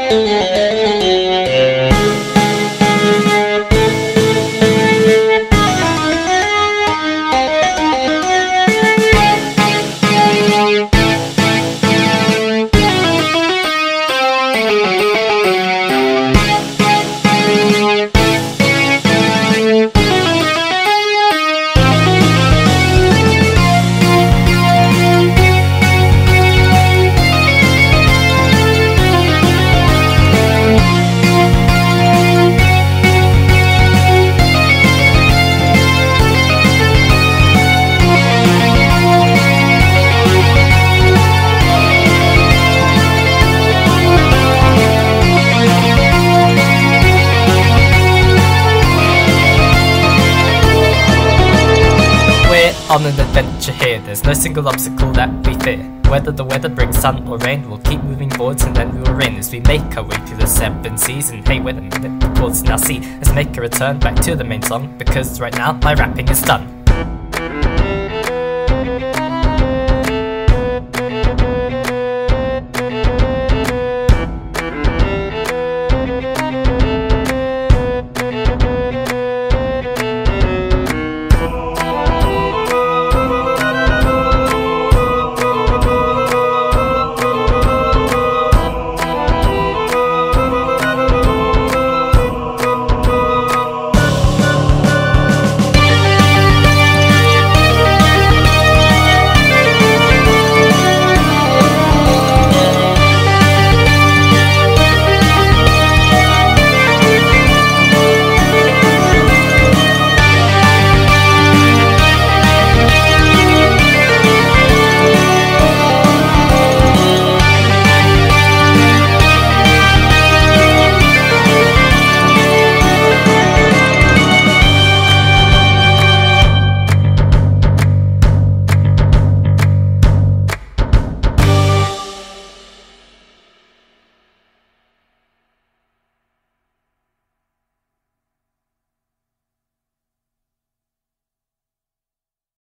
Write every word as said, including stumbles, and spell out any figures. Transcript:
On an adventure here, there's no single obstacle that we fear. Whether the weather brings sun or rain, we'll keep moving forwards and then we'll win as we make our way through the seven seas. And hey, wait a minute, the chords now see. Let's make a return back to the main song, because right now my rapping is done.